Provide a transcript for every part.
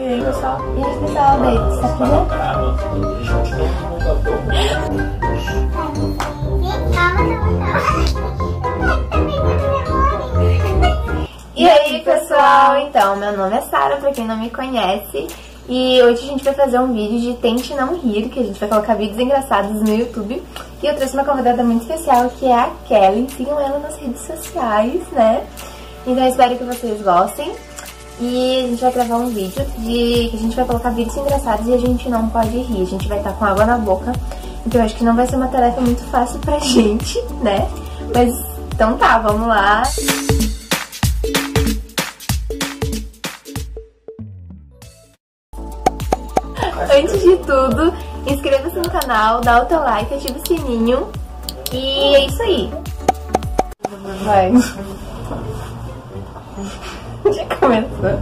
aí, pessoal? E aí, pessoal, daí, tá E aí, pessoal? Então, meu nome é Sara, pra quem não me conhece. E hoje a gente vai fazer um vídeo de Tente Não Rir, que a gente vai colocar vídeos engraçados no YouTube. E eu trouxe uma convidada muito especial, que é a Kelly. Sigam ela nas redes sociais, né? Então eu espero que vocês gostem. E a gente vai gravar um vídeo que a gente vai colocar vídeos engraçados e a gente não pode rir. A gente vai estar com água na boca. Então eu acho que não vai ser uma tarefa muito fácil pra gente, né? Mas então tá, vamos lá. Antes de tudo, inscreva-se no canal, dá o teu like, ativa o sininho. E é isso aí. Vai. Já começou.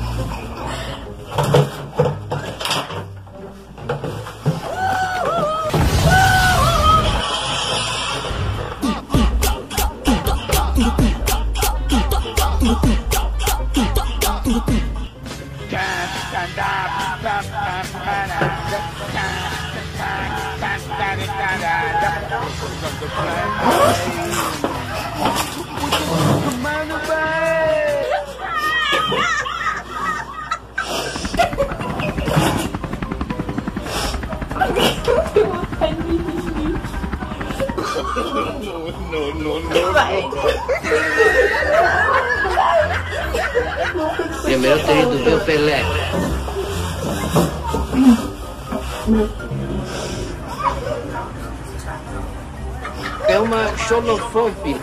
Não. Vai. Primeiro eu teria do ver o Pelé. É uma xenofobia.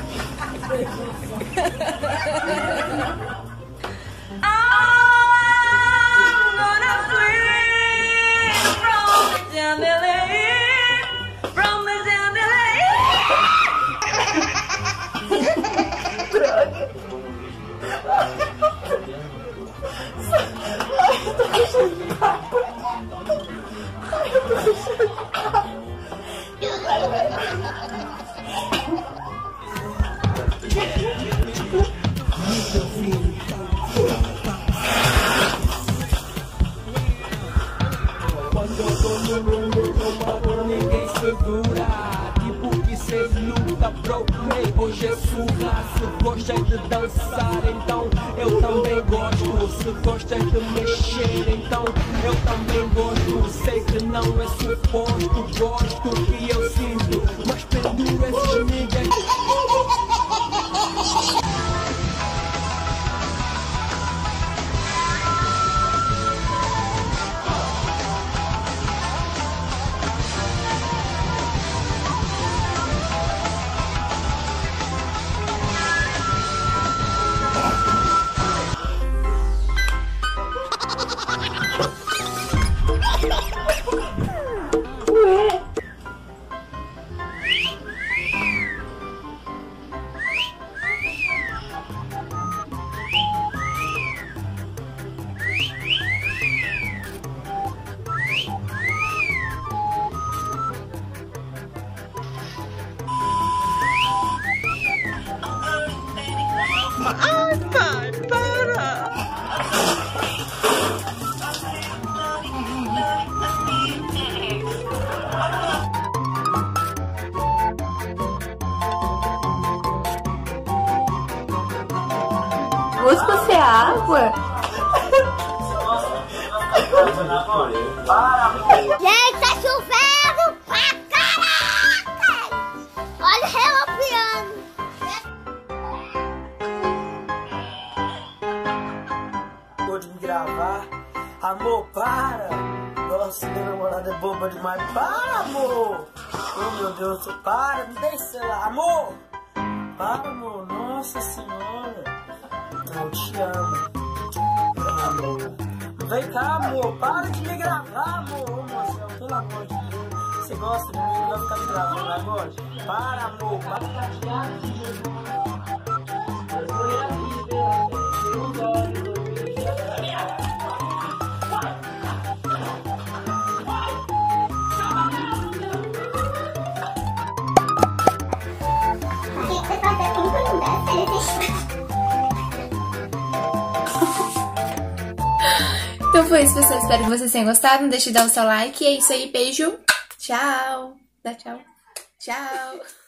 Quando eu tô no mundo, ninguém segura. Tipo que cês luta, bro. Ei, hoje é surra. Se gostas de dançar, então eu também gosto. Se gostas de mexer, então eu também gosto. Sei que não é suposto, gosto que eu sinto, mas penduro esses niggas. Ai, pai, para! Busca ser água. Gente, tá chovendo pra caraca! Olha o relopiano. Vou de me gravar. Amor, para! Nossa, minha namorada é boba demais. Para, amor! Oh, meu Deus, para, me deixa, sei lá. Amor! Para, amor, nossa senhora! Eu te amo. Amor. Vem cá, amor, para de me gravar, amor. Ô, moção, pelo amor de Deus. Você gosta de mim, vai ficar me gravando agora? Para, amor, para. Então foi isso, pessoal. Espero que vocês tenham gostado. Não deixe de dar o seu like. E é isso aí. Beijo. Tchau. Dá tchau. Tchau.